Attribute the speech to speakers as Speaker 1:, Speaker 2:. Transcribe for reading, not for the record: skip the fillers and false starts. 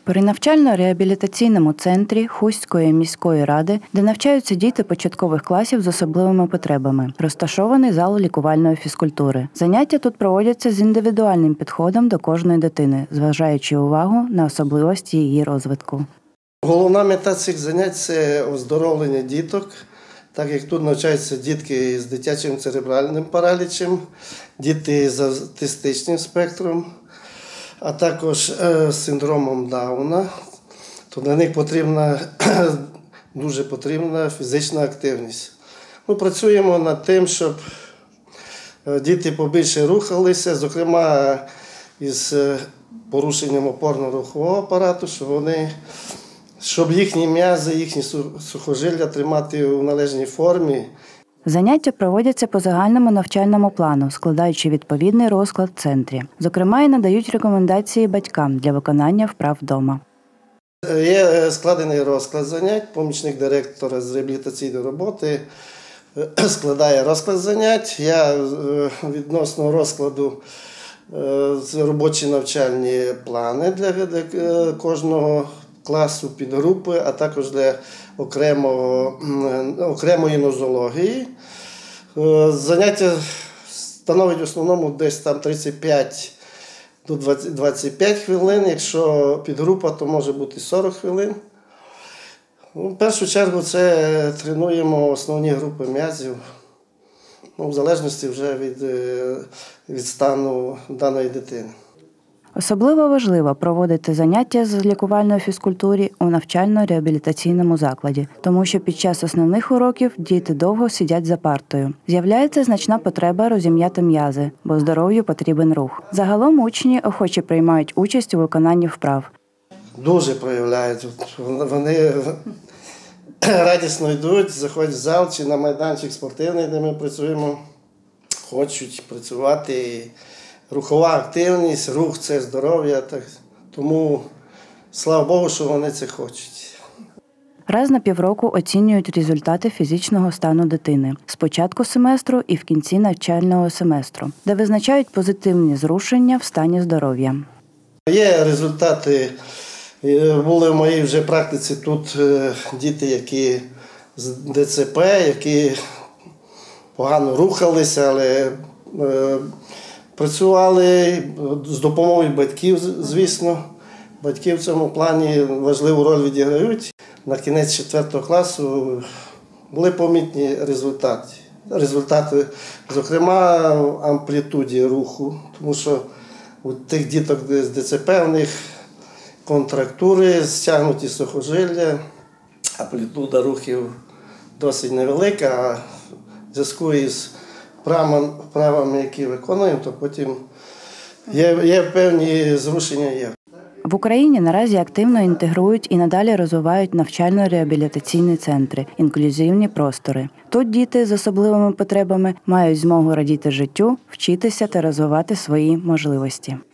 Speaker 1: При навчально-реабілітаційному центрі Хустської міської ради, де навчаються діти початкових класів з особливими потребами, розташований зал лікувальної фізкультури. Заняття тут проводяться з індивідуальним підходом до кожної дитини, зважаючи увагу на особливості її розвитку.
Speaker 2: Головна мета цих занять – це оздоровлення діток, так як тут навчаються дітки з дитячим церебральним паралічем, діти з аутистичним спектром, а також з синдромом Дауна. То для них дуже потрібна фізична активність. Ми працюємо над тим, щоб діти побільше рухалися, зокрема із порушенням опорно-рухового апарату, щоб їхні м'язи, їхні сухожилля тримати у належній формі.
Speaker 1: Заняття проводяться по загальному навчальному плану, складаючи відповідний розклад в центрі. Зокрема, і надають рекомендації батькам для виконання вправ вдома.
Speaker 2: Є складений розклад занять, помічник директора з реабілітаційної роботи складає розклад занять. Я відносно розкладу робочі навчальні плани для кожного класу, підгрупи, а також для окремої нозології. Заняття становить в основному десь там 35 до 25 хвилин, якщо підгрупа, то може бути 40 хвилин. В першу чергу це тренуємо основні групи м'язів, в залежності вже від стану даної дитини.
Speaker 1: Особливо важливо проводити заняття з лікувальної фізкультури у навчально-реабілітаційному закладі, тому що під час основних уроків діти довго сидять за партою. З'являється значна потреба розім'яти м'язи, бо здоров'ю потрібен рух. Загалом учні охоче приймають участь у виконанні вправ.
Speaker 2: Дуже проявляють. Вони радісно йдуть, заходять в зал чи на майданчик спортивний, де ми працюємо, хочуть працювати. Рухова активність, рух – це здоров'я, тому слава Богу, що вони це хочуть.
Speaker 1: Раз на півроку оцінюють результати фізичного стану дитини з початку семестру і в кінці навчального семестру, де визначають позитивні зрушення в стані здоров'я.
Speaker 2: Є результати, були в моїй вже практиці тут діти, які з ДЦП, які погано рухалися, але працювали з допомогою батьків, звісно. Батьки в цьому плані важливу роль відіграють. На кінець 4 класу були помітні результати, зокрема в амплітуді руху, тому що у тих діток з ДЦП у них контрактури, стягнуті сухожилля, амплітуда рухів досить невелика, а в зв'язку із вправами, які виконуємо, то потім є певні зрушення.
Speaker 1: В Україні наразі активно інтегрують і надалі розвивають навчально-реабілітаційні центри, інклюзивні простори. Тут діти з особливими потребами мають змогу радіти життю, вчитися та розвивати свої можливості.